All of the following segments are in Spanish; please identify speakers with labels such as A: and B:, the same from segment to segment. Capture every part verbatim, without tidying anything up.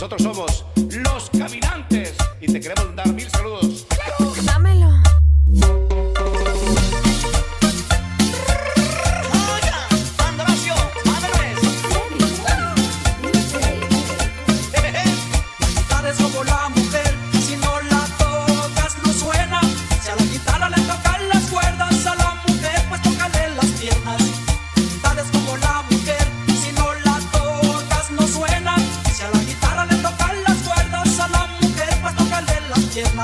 A: Nosotros somos Los Caminantes y te queremos dar mil saludos.
B: Dámelo.
C: Es como la mujer, si no la tocas no suena. Si a la guitarra le tocan las cuerdas, a la mujer pues tócale las piernas. Tal es como la mujer, si no la tocas no suena. Si a la guitarra le tocan las cuerdas, a la mujer pues tócale las piernas.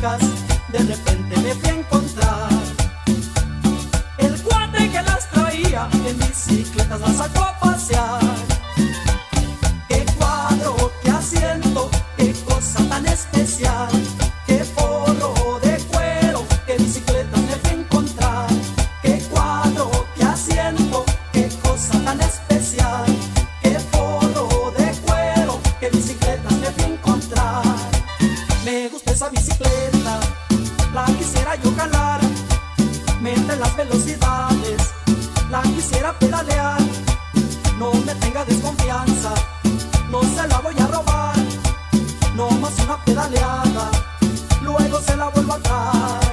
C: amigas, de repente me fui a encontrar. El cuate que las traía en bicicletas las sacó a pasear. Qué cuadro, qué asiento, qué cosa tan especial. Qué forro de cuero, qué bicicletas me fui a encontrar. Qué cuadro, qué asiento, qué cosa tan especial. Qué forro de cuero, qué bicicletas me fui a encontrar. Me gusta esa bicicleta, la quisiera yo calar. Mete las velocidades, la quisiera pedalear. No me tenga desconfianza, no se la voy a robar. No más una pedaleada, luego se la vuelvo a dar.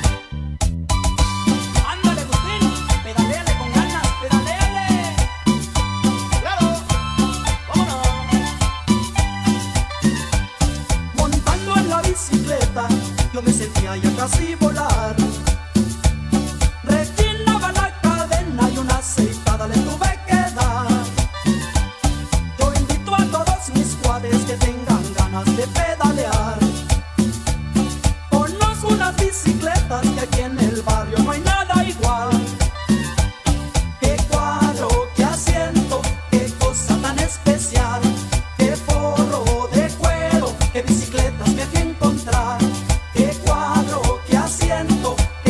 C: Ándale, Agustín, pedaleale con ganas, pedaleale.
A: ¡Claro! ¡Vámonos!
C: Montando en la bicicleta, yo me sentía ya casi volar. Reclinaba la cadena y una aceitada le tuve que dar. Yo invito a todos mis cuates que tengan ganas de pedalear. Conozco unas bicicletas que aquí en el barrio no hay nada igual. Qué cuadro, qué asiento, qué cosa tan especial. Qué forro de cuero, qué bicicletas me fui a encontrar. Qué cuadro, qué asiento,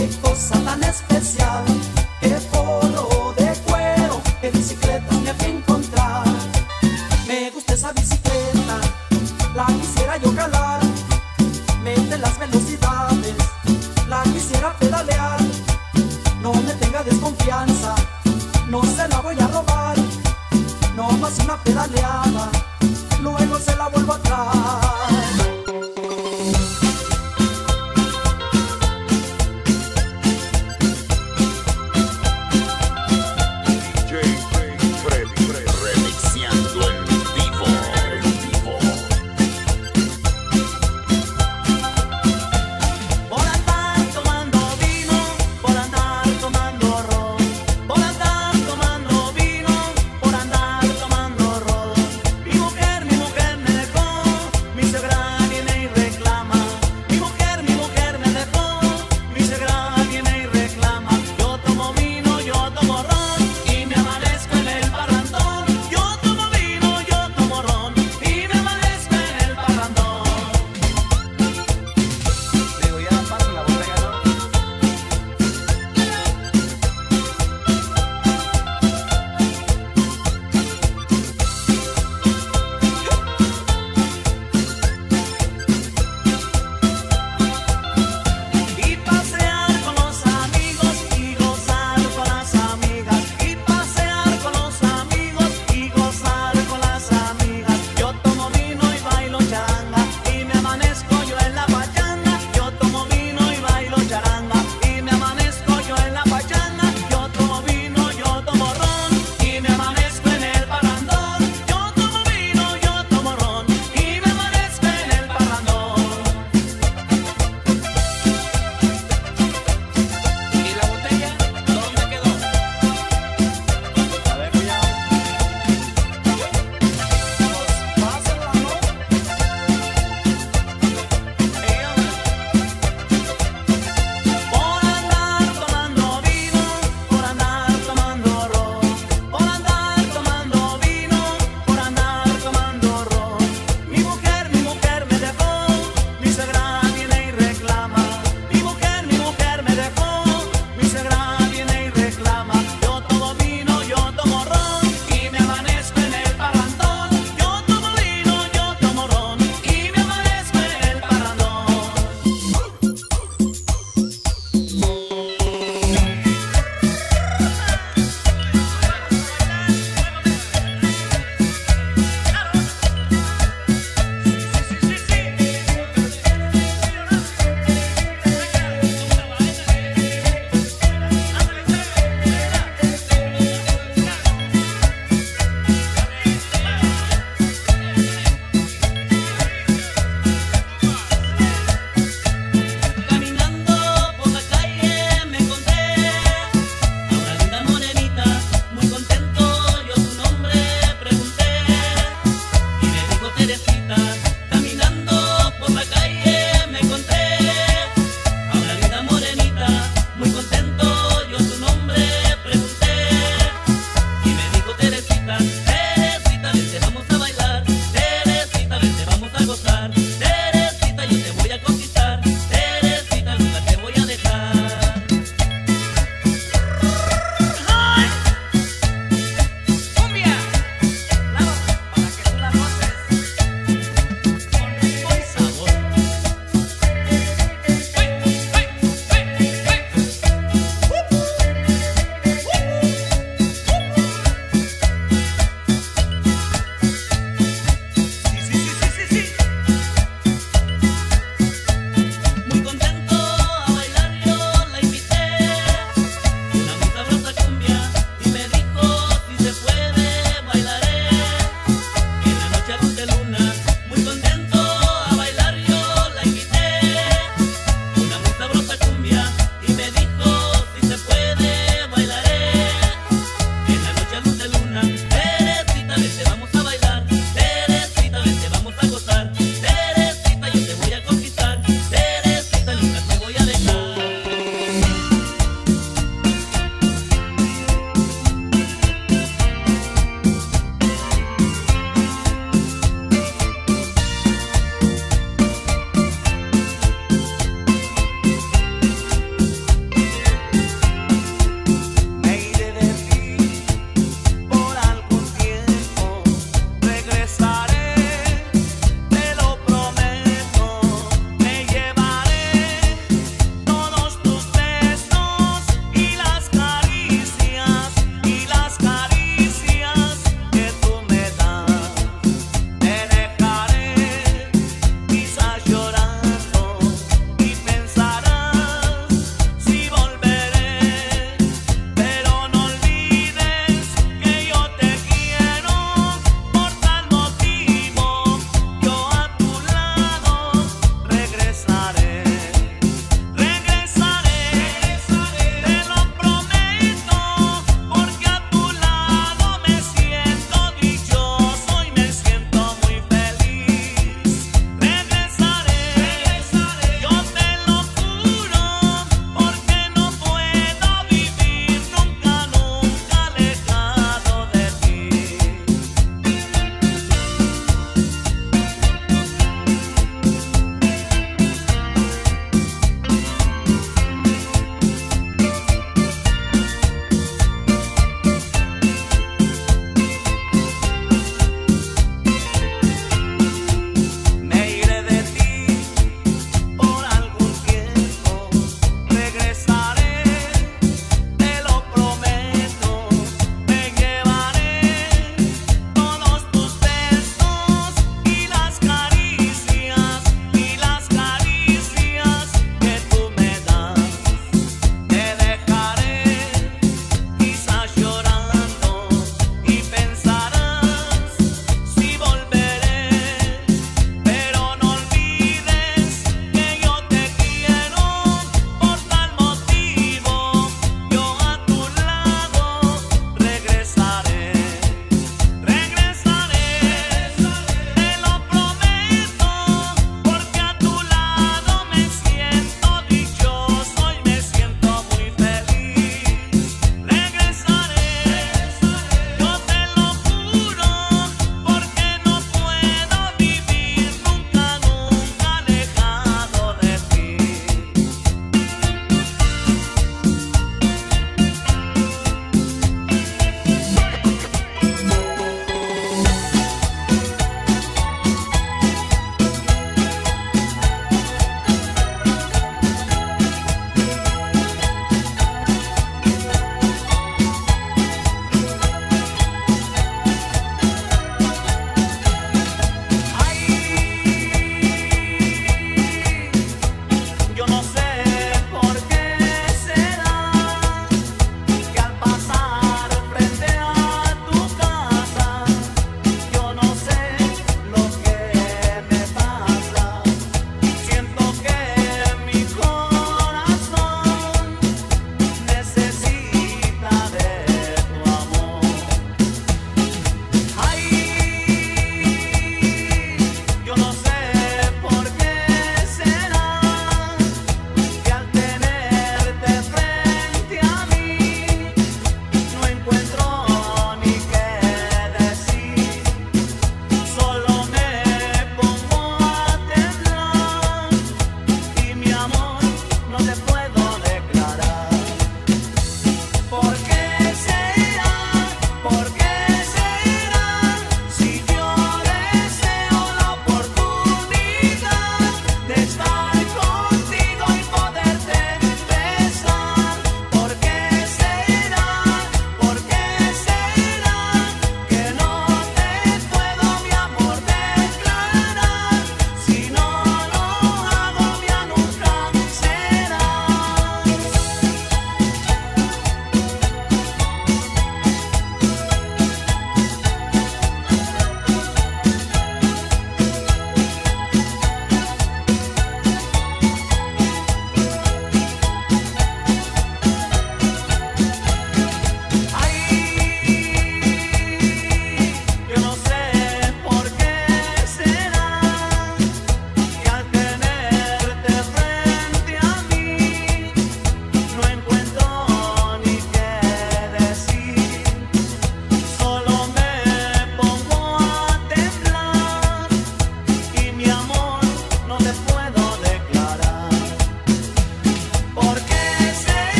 C: le